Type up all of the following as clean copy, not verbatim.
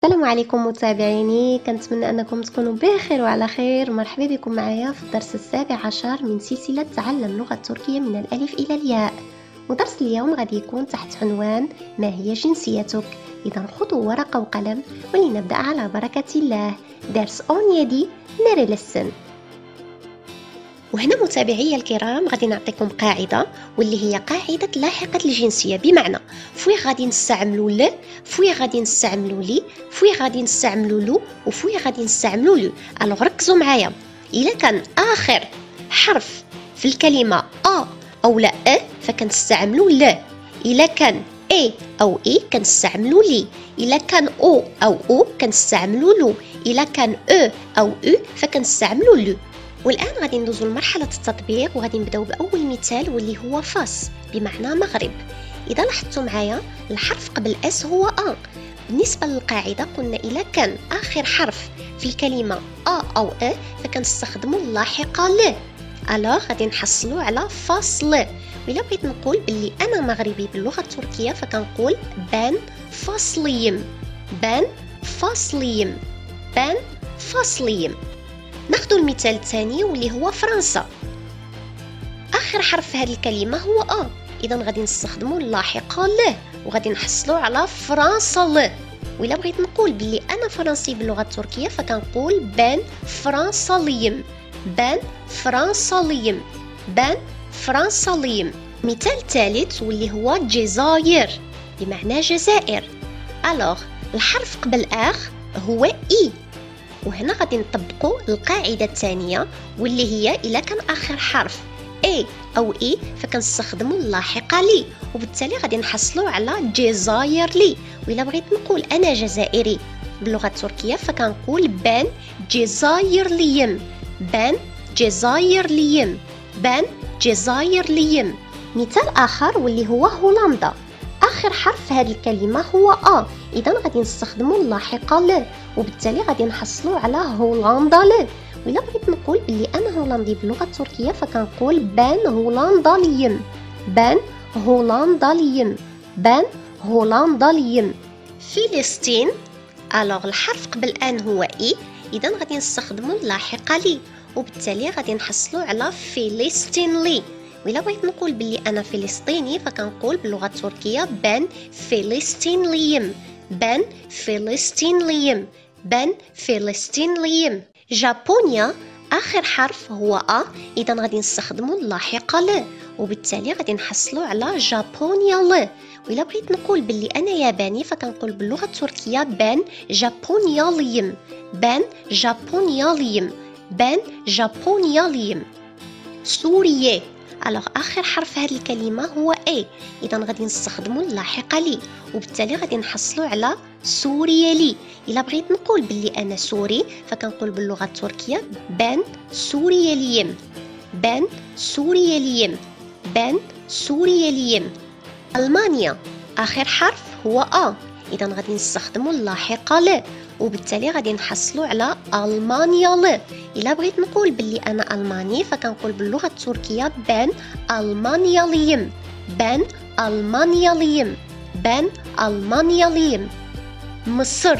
السلام عليكم متابعيني، كنتمنى انكم تكونوا بخير وعلى خير. مرحبا بكم معايا في الدرس 17 من سلسلة تعلم اللغة التركية من الألف إلى الياء. ودرس اليوم غادي يكون تحت عنوان ما هي جنسيتك. إذا خذوا ورقة وقلم ولنبدأ على بركة الله. درس أونيدي نري لسن. وهنا متابعي الكرام غادي نعطيكم قاعدة واللي هي قاعدة لاحقة الجنسية، بمعنى فوي غادي نستعملوا ل، فوي غادي نستعملوا لي، فوي غادي نستعملوا لو، وفوي غادي نستعملوا لو. الوغ ركزوا معايا، الا كان اخر حرف في الكلمة او لا فكنستعملوا ل، الا كان او كنستعملوا لي، الا كان او كنستعملوا لو، الا كان او فكنستعملوا لو. والآن غادي ندوزو لمرحلة التطبيق وغادي نبداو بأول مثال واللي هو فاس بمعنى مغرب. إذا لاحظتوا معايا الحرف قبل اس هو بالنسبة للقاعدة قلنا إلا كان آخر حرف في الكلمة أو فكنستخدموا اللاحقة ل. ألوغ غادي نحصلوا على فاصل. وإلا بغيت نقول باللي أنا مغربي باللغة التركية فكنقول بان فاصليم، بان فاصليم، بان فاصليم. ناخذ المثال الثاني واللي هو فرنسا. اخر حرف في هذه الكلمه هو اذا غادي نستخدموا اللاحقه ل وغادي نحصلوا على فرنسا ل. وإلا بغيت نقول بلي انا فرنسي باللغه التركيه فكنقول بان فرنساليم، بان فرنساليم، بان فرنساليم. مثال ثالث واللي هو الجزائر بمعنى جزائر. الوغ الحرف قبل اخ هو اي، وهنا غادي نطبقوا القاعدة الثانية واللي هي إلا كان آخر حرف أو فكنستخدموا اللاحقة لي، وبالتالي غادي نحصلوا على جزائر لي. وإلا بغيت نقول أنا جزائري باللغة التركية فكنقول بان جزائر ليم، بان جزائر ليم، بان جزائر ليم. مثال آخر واللي هو هولندا. آخر حرف في هذه الكلمة هو إذا غادي نستخدموا اللاحقة ل، وبالتالي غادي نحصلوا على هولندا ل. وإلا بغيت نقول بلي أنا هولندي باللغة التركية فكنقول بان هولنداليم، بان هولنداليم، بان هولنداليم. فلسطين. الوغ الحرف قبل ان هو إذا غادي نستخدموا اللاحقة لي، وبالتالي غادي نحصلوا على فلسطين لي. وإلا بغيت نقول بلي أنا فلسطيني فكنقول باللغة التركية بان فلسطينليم، بان فلسطينليم، بان فلسطينليم. جابونيا. آخر حرف هو إذا غادي نستخدموا اللاحقة ل، وبالتالي غادي نحصلوا على جابونيا ل. وإلا بغيت نقول بلي أنا ياباني فكنقول باللغة التركية بان جابونياليم، بان جابونياليم، بان جابونياليم. سوريا. الوغ اخر حرف في هذه الكلمه هو اذا غادي نستخدموا اللاحقه لي، وبالتالي غادي نحصلوا على سوريالي. الا بغيت نقول باللي انا سوري فكنقول باللغه التركيه بان سورياليم، بان سورياليم، بان سورياليم. المانيا. اخر حرف هو اذا غادي نستخدموا اللاحقه ل، وبالتالي غادي نحصلوا على ألمانيا ل. إلا بغيت نقول باللي أنا ألماني فكنقول باللغة التركية بان ألمانياليم، بان ألمانياليم، بان ألمانياليم. مصر.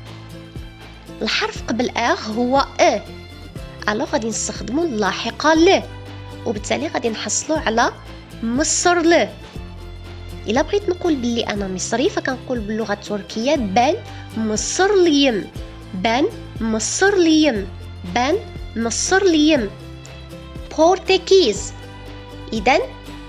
الحرف قبل هو ألو غادي نستخدموا اللاحقة ل، وبالتالي غادي نحصلوا على مصر ل. إلا بغيت نقول بلي أنا مصري فكنقول باللغة التركية بان مصرليم، بان مصرليم، بان مصرليم. بورتكيز. إذن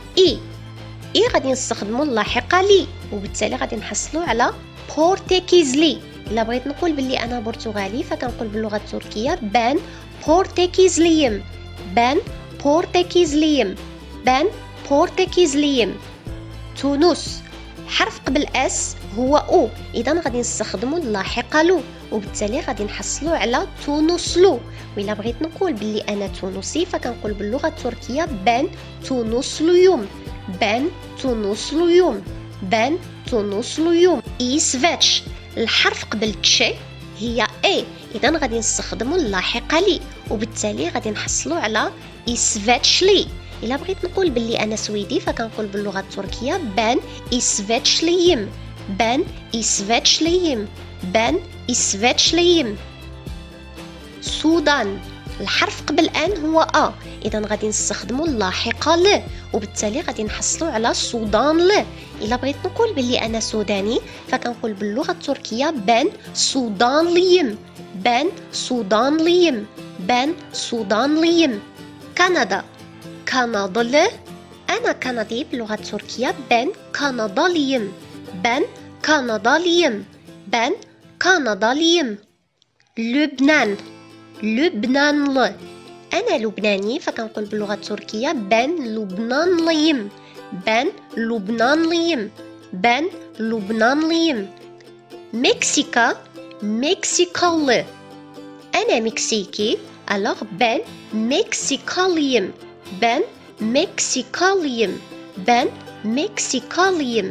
غادي نستخدموا اللاحقة لي، وبالتالي غادي نحصلوا على بورتكيزلي. إلا بغيت نقول بلي أنا برتغالي فكنقول باللغة التركية بان بورتكيزليم، بان بورتكيزليم، بان بورتكيزليم. تونس. حرف قبل اس هو اذا غادي نستخدموا اللاحقه لو، وبالتالي غادي نحصلوا على تونس لو. وإلا بغيت نقول باللي انا تونسي فكنقول باللغه التركيه بان تونسليوم، بان تونسليوم، بان تونسليوم. إسفاتش. الحرف قبل تشي هي اذا غادي نستخدموا اللاحقه لي، وبالتالي غادي نحصلوا على إسفاتشلي. إلا بغيت نقول باللي أنا سويدي فكنقول باللغة التركية بان إسفاتشليم، بان إسفاتشليم، بان إسفاتشليم. السودان الحرف قبل ان هو ا، اذا غادي نستخدموا اللاحقه ل، وبالتالي غادي نحصلوا على السودان ل. الا بغيت نقول بلي انا سوداني فكنقول باللغه التركيه بان سودانليم، بان سودانليم، بان سودانليم. كندا كنداlı، انا كندي باللغه التركيه بان كندالıyım، بان كندالıyım، بان كندالıyım. لبنان لبنانlı، أنا لبناني فكنقول باللغة التركية بان لبنانلıyım، بان لبنانلıyım، بان لبنانلıyım. مكسيكا مكسيكاlı، أنا مكسيكي alors ben Meksikalıyım، ben Meksikalıyım، ben Meksikalıyım.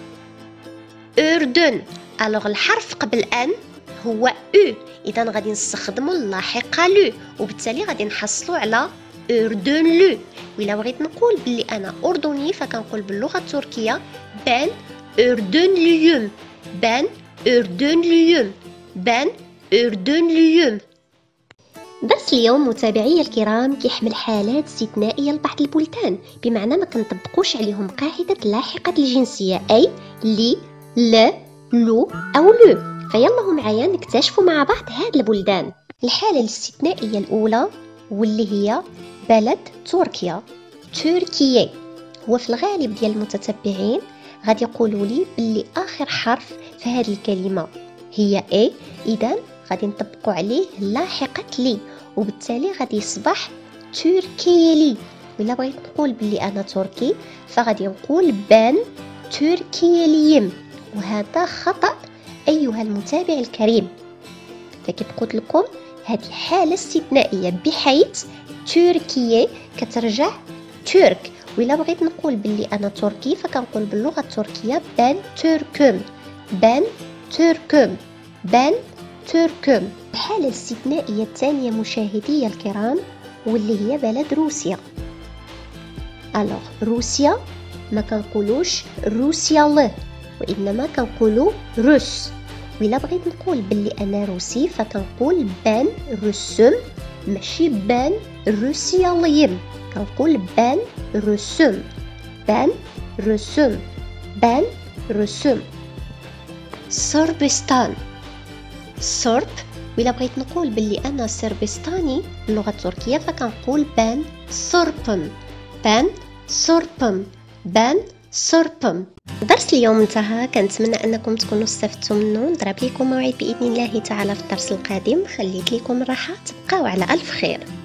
أردن alors الحرف قبل أن هو او، اذا غادي نستخدموا اللاحقه لو، وبالتالي غادي نحصلوا على اردنلو. وإلا بغيت نقول بلي انا اردني فكنقول باللغه التركيه بان اردنليوم، بان اردنليوم، بان اردنليوم. درس اليوم متابعي الكرام كيحمل حالات استثنائيه لبعض البلدان، بمعنى ما كنطبقوش عليهم قاعده لاحقه الجنسيه، اي لي ل لو او لو. فيلا معايا نكتشفوا مع بعض هاد البلدان. الحالة الاستثنائية الأولى واللي هي بلد تركيا، تركيا. هو في الغالب ديال المتتبعين غادي يقولوا لي باللي آخر حرف في هذه الكلمة هي اي، إذا غادي نطبقوا عليه لاحقة لي، وبالتالي غادي يصبح تركيلي. وإلا بغيت نقول باللي أنا تركي فغادي نقول بان تركيليم، وهذا خطأ أيها المتابع الكريم. فكيف قلت لكم هذه حالة استثنائية بحيث تركيا كترجع ترك. وإلا بغيت نقول باللي أنا تركي فكنقول باللغة التركية بان تركم، بان تركم، بان تركم. الحالة الاستثنائية الثانية مشاهدي الكرام واللي هي بلد روسيا. روسيا ما كنقولوش روسيا له، وإنما كنقولوا روس. وإلا بغيت نقول باللي أنا روسي فكنقول بان رسم، ماشي بان روسياليم، كنقول بان رسم، بان رسم، بان رسم. صربستان صرب، وإلا بغيت نقول باللي أنا صربستاني باللغة التركية فكنقول بان صربم، بان صربم، بان صربم. درس اليوم انتهى، كنتمنى انكم تكونوا استفدتوا منه. نضرب لكم موعد باذن الله تعالى في الدرس القادم. خليت لكم الراحه، تبقاو على الف خير.